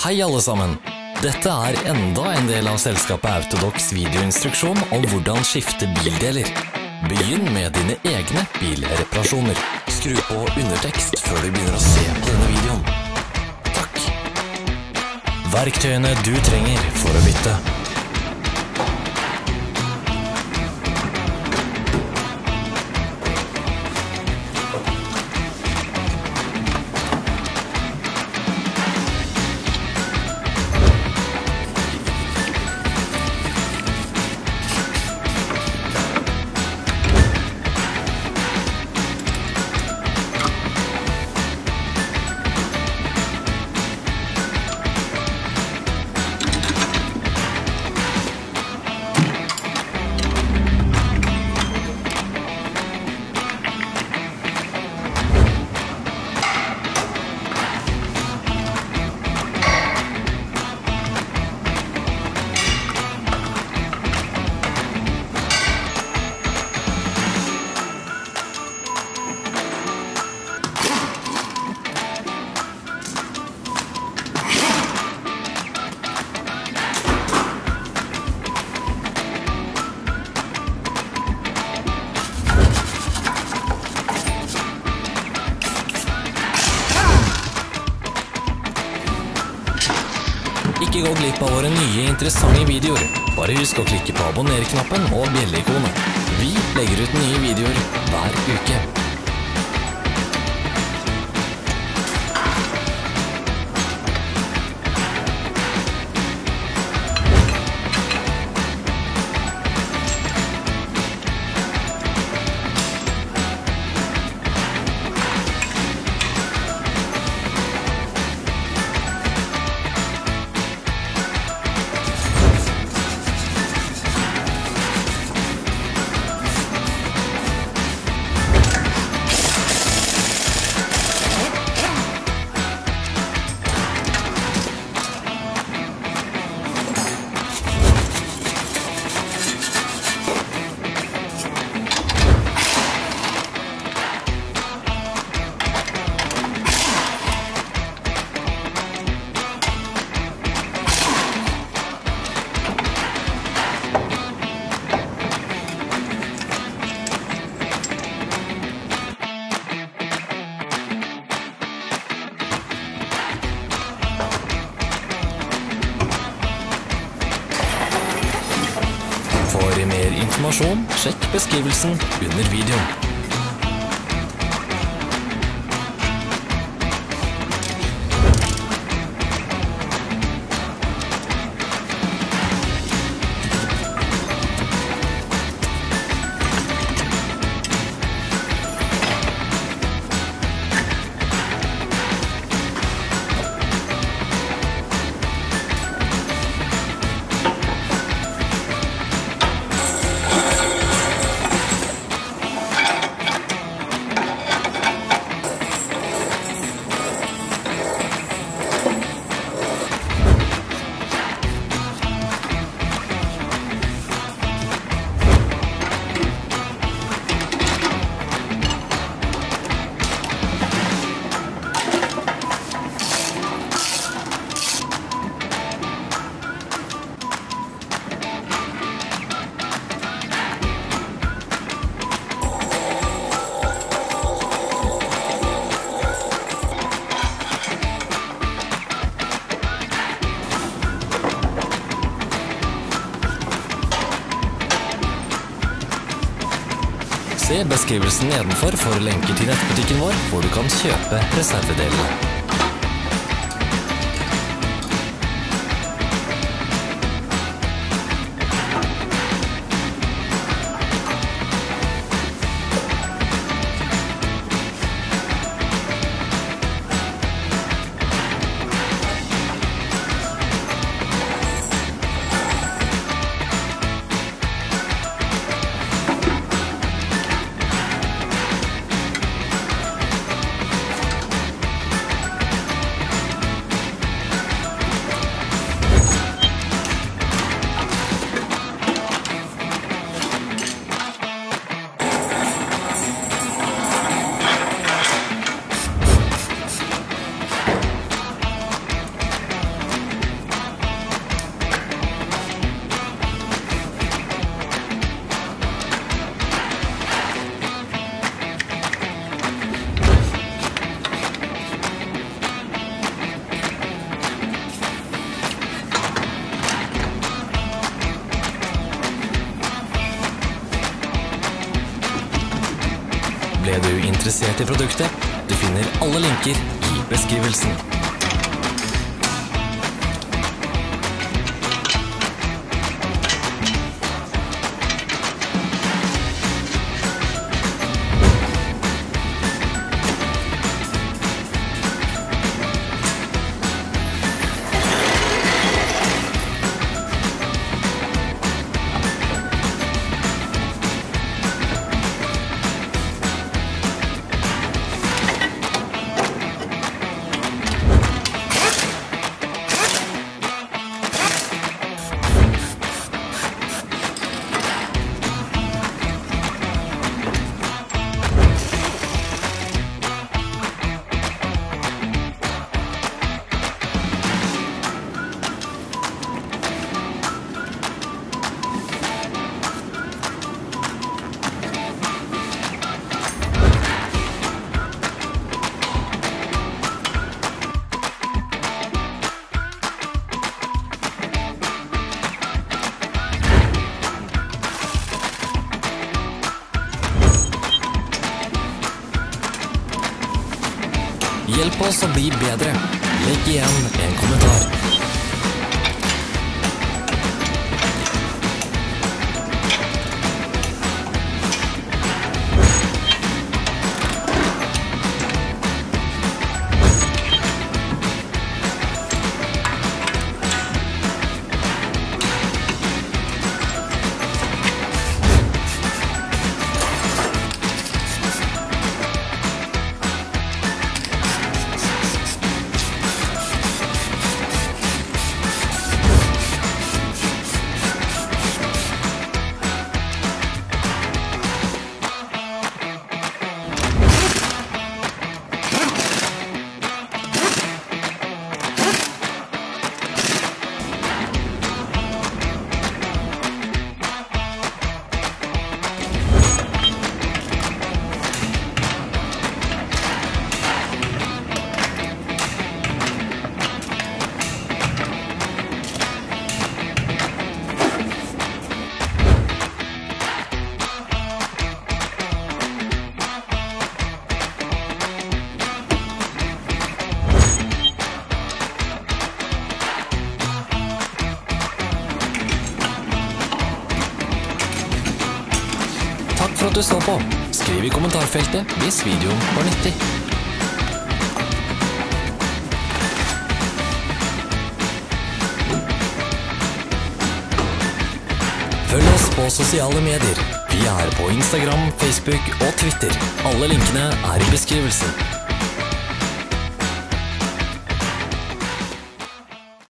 Hei alle sammen! Dette er enda en del av selskapet Autodox videoinstruksjon om hvordan skifte bildeler. Begynn med dine egne bilreparasjoner. Skru på undertekst før du begynner å se på denne videoen. Takk! Verktøyene du trenger for å bytte. Ikke gå glipp av våre nye interessante videoer. Bare husk å klikke på abonner-knappen og bjelle-ikonet. Vi legger ut nye videoer hver uke. For mer informasjon, sjekk beskrivelsen under videoen. Se beskrivelsen nedenfor for lenker til nettbutikken vår, hvor du kan kjøpe reservedelene. interessert i produktet. Du finner alle linker i beskrivelsen. Hjelp oss å bli bedre. Legg igjen en kommentar. Takk for at du så på. Skriv i kommentarfeltet hvis videoen var nyttig. Følg oss på sosiale medier. Vi er på Instagram, Facebook og Twitter. Alle linkene er i beskrivelsen.